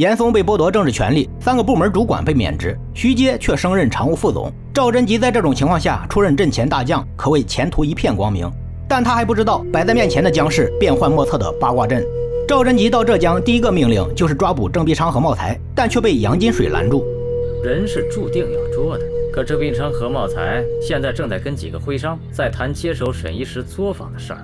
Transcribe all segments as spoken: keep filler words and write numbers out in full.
严嵩被剥夺政治权利，三个部门主管被免职，徐阶却升任常务副总。赵贞吉在这种情况下出任阵前大将，可谓前途一片光明。但他还不知道摆在面前的将是变幻莫测的八卦阵。赵贞吉到浙江第一个命令就是抓捕郑必昌和茂才，但却被杨金水拦住。 人是注定要捉的，可郑必昌和茂才现在正在跟几个徽商在谈接手沈一石作坊的事儿，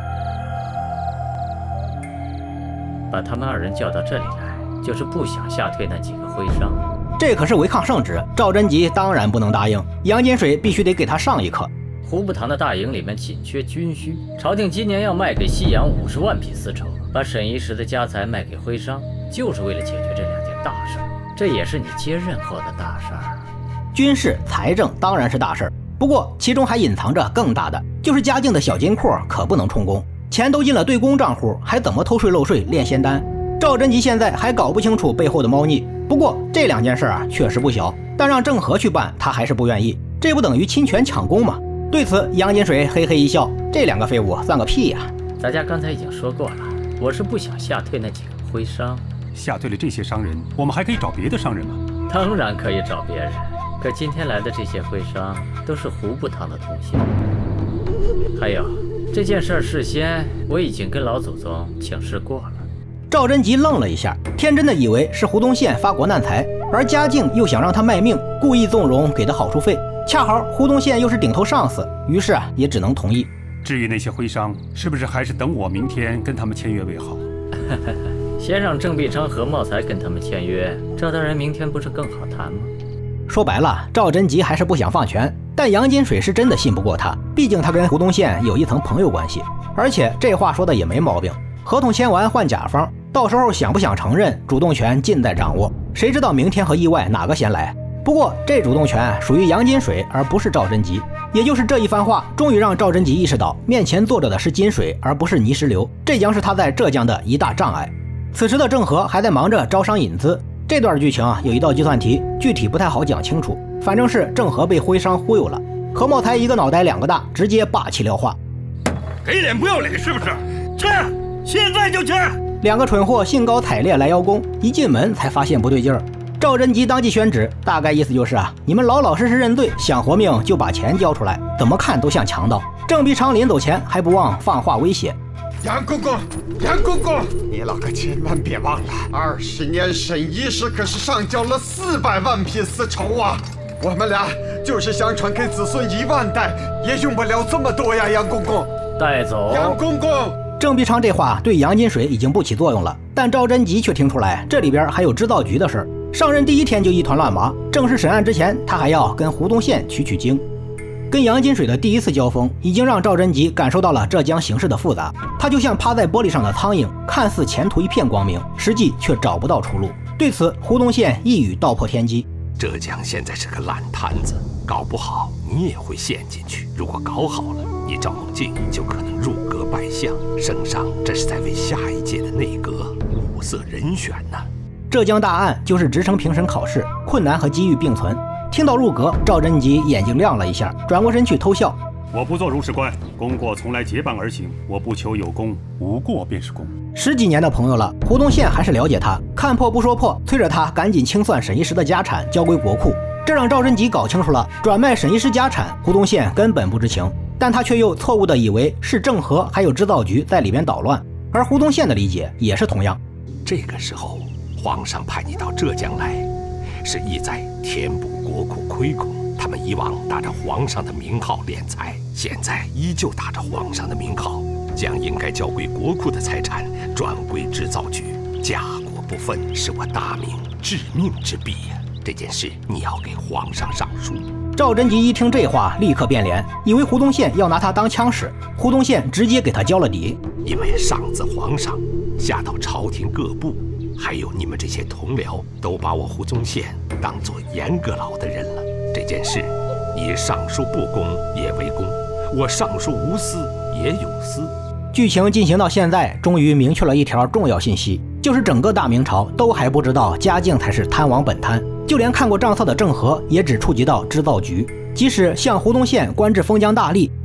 把他们二人叫到这里来，就是不想吓退那几个徽商。 这可是违抗圣旨，赵贞吉当然不能答应。杨金水必须得给他上一课。 胡步堂的大营里面紧缺军需，朝廷今年要卖给西洋五十万匹丝绸，把沈一石的家财卖给徽商，就是为了解决这两件大事。这也是你接任后的大事儿。 军事、财政当然是大事儿，不过其中还隐藏着更大的，就是嘉靖的小金库可不能充公，钱都进了对公账户，还怎么偷税漏税炼仙丹？赵贞吉现在还搞不清楚背后的猫腻。不过这两件事啊确实不小，但让郑和去办，他还是不愿意，这不等于侵权抢功吗？对此，杨金水嘿嘿一笑，这两个废物算个屁呀！ 大家刚才已经说过了，我是不想吓退那几个徽商。 吓退了这些商人，我们还可以找别的商人吗？ 当然可以找别人，可今天来的这些徽商都是胡步堂的同乡。还有这件事事先我已经跟老祖宗请示过了。 赵贞吉愣了一下，天真的以为是胡宗宪发国难财，而嘉靖又想让他卖命，故意纵容给的好处费。恰好胡宗宪又是顶头上司，于是啊也只能同意。 至于那些徽商，是不是还是等我明天跟他们签约为好？ 先让郑必昌和茂才跟他们签约，赵大人明天不是更好谈吗？ 说白了，赵贞吉还是不想放权，但杨金水是真的信不过他，毕竟他跟胡宗宪有一层朋友关系，而且这话说的也没毛病。合同签完换甲方，到时候想不想承认，主动权尽在掌握，谁知道明天和意外哪个先来？不过这主动权属于杨金水，而不是赵贞吉。也就是这一番话，终于让赵贞吉意识到，面前坐着的是金水，而不是泥石流，这将是他在浙江的一大障碍。此时的郑和还在忙着招商引资，这段剧情啊有一道计算题，具体不太好讲清楚，反正是郑和被徽商忽悠了，何茂才一个脑袋两个大，直接霸气撂话： 给脸不要脸是不是？签，现在就签！ 两个蠢货兴高采烈来邀功，一进门才发现不对劲儿。赵贞吉当即宣旨，大概意思就是啊，你们老老实实认罪，想活命就把钱交出来，怎么看都像强盗。郑必昌临走前还不忘放话威胁： 杨公公，杨公公，你老可千万别忘了，二十年沈一石可是上交了四百万匹丝绸啊！我们俩就是想传给子孙一万代，也用不了这么多呀，杨公公。 带走。 杨公公。 郑必昌这话对杨金水已经不起作用了，但赵贞吉却听出来这里边还有织造局的事儿。上任第一天就一团乱麻，正式审案之前，他还要跟胡宗宪取取经。跟杨金水的第一次交锋，已经让赵贞吉感受到了浙江形势的复杂。他就像趴在玻璃上的苍蝇，看似前途一片光明，实际却找不到出路。对此，胡宗宪一语道破天机： 浙江现在是个烂摊子，搞不好你也会陷进去。如果搞好了，你赵梦静就可能入阁拜相，圣上这是在为下一届的内阁物色人选呢。 浙江大案就是职称评审考试，困难和机遇并存。听到入阁，赵贞吉眼睛亮了一下，转过身去偷笑： 我不做如是官，功过从来结伴而行，我不求有功，无过便是功。 十几年的朋友了，胡宗宪还是了解他，看破不说破，催着他赶紧清算沈一石的家产，交归国库。这让赵贞吉搞清楚了，转卖沈一石家产，胡宗宪根本不知情，但他却又错误地以为是郑和还有织造局在里边捣乱，而胡宗宪的理解也是同样。 这个时候皇上派你到浙江来，是意在填补国库亏空。他们以往打着皇上的名号敛财，现在依旧打着皇上的名号，将应该交归国库的财产转归织造局。家国不分是我大明致命之弊呀！这件事你要给皇上上书。 赵贞吉一听这话，立刻变脸，以为胡宗宪要拿他当枪使。胡宗宪直接给他交了底， 因为上自皇上，下到朝廷各部，还有你们这些同僚，都把我胡宗宪当作严阁老的人了。这件事，你上书不公也为公，我上书无私也有私。 剧情进行到现在，终于明确了一条重要信息，就是整个大明朝都还不知道嘉靖才是贪王本贪，就连看过账册的郑和也只触及到织造局。即使像胡宗宪官至封疆大吏，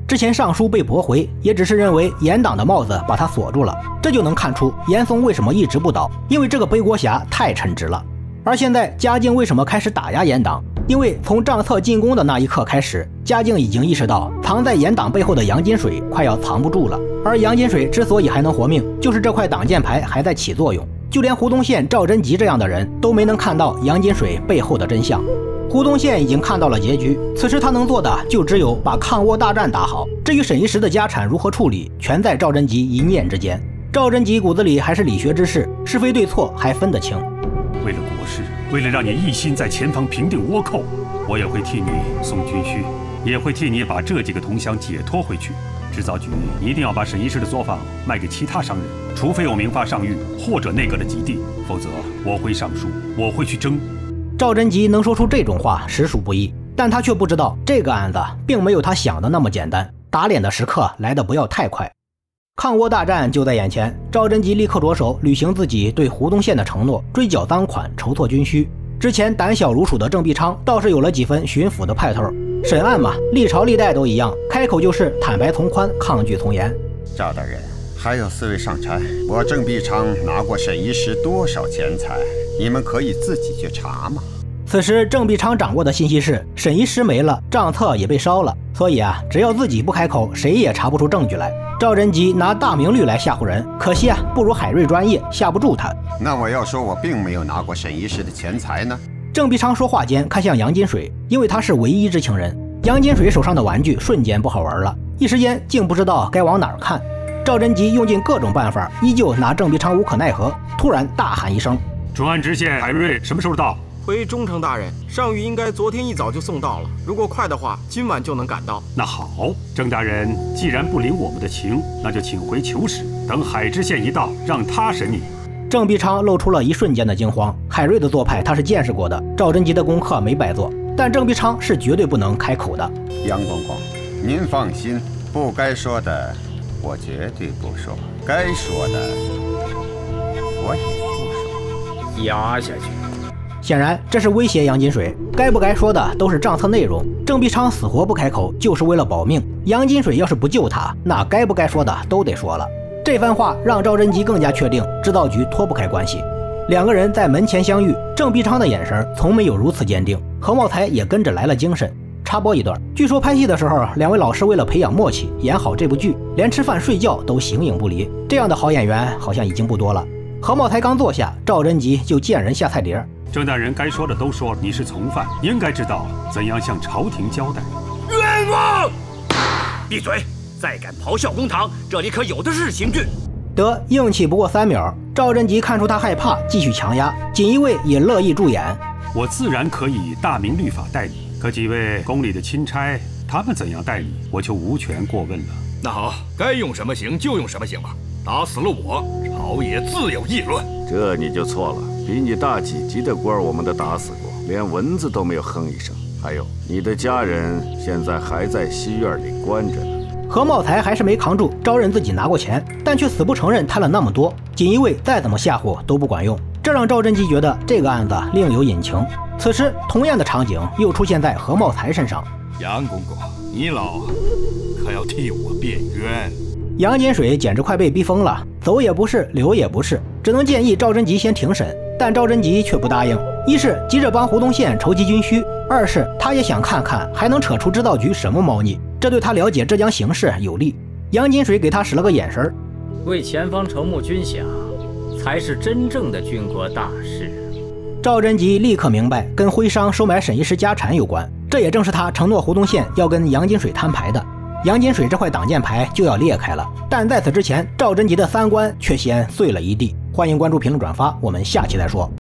之前上书被驳回，也只是认为严党的帽子把他锁住了。这就能看出严嵩为什么一直不倒，因为这个背锅侠太称职了。而现在嘉靖为什么开始打压严党？因为从账册进宫的那一刻开始，嘉靖已经意识到藏在严党背后的杨金水快要藏不住了。而杨金水之所以还能活命，就是这块挡箭牌还在起作用。就连胡宗宪、赵贞吉这样的人都没能看到杨金水背后的真相。胡宗宪已经看到了结局，此时他能做的就只有把抗倭大战打好。至于沈一时的家产如何处理，全在赵贞吉一念之间。赵贞吉骨子里还是理学之士，是非对错还分得清。 为了国事，为了让你一心在前方平定倭寇，我也会替你送军需，也会替你把这几个同乡解脱回去。制造局一定要把沈一时的作坊卖给其他商人，除非有明发上谕或者内阁的急地，否则我会上书，我会去争。 赵贞吉能说出这种话实属不易，但他却不知道这个案子并没有他想的那么简单，打脸的时刻来得不要太快。抗倭大战就在眼前，赵贞吉立刻着手履行自己对胡宗宪的承诺，追缴赃款，筹措军需。之前胆小如鼠的郑必昌倒是有了几分巡抚的派头。审案嘛，历朝历代都一样，开口就是坦白从宽，抗拒从严。 赵大人，还有四位上差，我郑必昌拿过沈一时多少钱财，你们可以自己去查嘛。 此时郑必昌掌握的信息是沈一时没了，账册也被烧了，所以啊，只要自己不开口，谁也查不出证据来。赵贞吉拿大明律来吓唬人，可惜啊，不如海瑞专业，吓不住他。 那我要说我并没有拿过沈一时的钱财呢？ 郑必昌说话间看向杨金水，因为他是唯一知情人。杨金水手上的玩具瞬间不好玩了，一时间竟不知道该往哪儿看。赵贞吉用尽各种办法，依旧拿郑必昌无可奈何，突然大喊一声：“ 专案知县海瑞什么时候到？” 回中丞大人，上谕应该昨天一早就送到了，如果快的话，今晚就能赶到。 那好，郑大人既然不领我们的情，那就请回求使，等海知县一到，让他审你。 郑必昌露出了一瞬间的惊慌，海瑞的做派他是见识过的，赵贞吉的功课没白做，但郑必昌是绝对不能开口的。 杨公公，您放心，不该说的我绝对不说，该说的我也不说。 压下去。 显然这是威胁杨金水，该不该说的都是账册内容。郑必昌死活不开口，就是为了保命。杨金水要是不救他，那该不该说的都得说了。这番话让赵贞吉更加确定制造局脱不开关系。两个人在门前相遇，郑必昌的眼神从没有如此坚定，何茂才也跟着来了精神。插播一段，据说拍戏的时候，两位老师为了培养默契，演好这部剧，连吃饭睡觉都形影不离。这样的好演员好像已经不多了。何茂才刚坐下，赵贞吉就见人下菜碟。 郑大人该说的都说了，你是从犯，应该知道怎样向朝廷交代。 冤枉！闭嘴！再敢咆哮公堂，这里可有的是刑具。 得硬气不过三秒，赵贞吉看出他害怕，继续强压。锦衣卫也乐意助演。 我自然可以大明律法待你，可几位宫里的钦差，他们怎样待你，我就无权过问了。 那好，该用什么刑就用什么刑吧。打死了我，朝野自有议论。 这你就错了，比你大几级的官我们都打死过，连蚊子都没有哼一声。还有，你的家人现在还在西院里关着呢。 何茂才还是没扛住，招认自己拿过钱，但却死不承认贪了那么多。锦衣卫再怎么吓唬都不管用，这让赵贞吉觉得这个案子另有隐情。此时，同样的场景又出现在何茂才身上。 杨公公，你老可要替我辩冤。 杨金水简直快被逼疯了，走也不是，留也不是，只能建议赵贞吉先庭审，但赵贞吉却不答应。一是急着帮胡宗宪筹集军需，二是他也想看看还能扯出制造局什么猫腻，这对他了解浙江形势有利。杨金水给他使了个眼神， 为前方筹募军饷，才是真正的军国大事。 赵贞吉立刻明白，跟徽商收买沈一时家产有关，这也正是他承诺胡宗宪要跟杨金水摊牌的。杨金水这块挡箭牌就要裂开了，但在此之前，赵贞吉的三观却先碎了一地。欢迎关注、评论、转发，我们下期再说。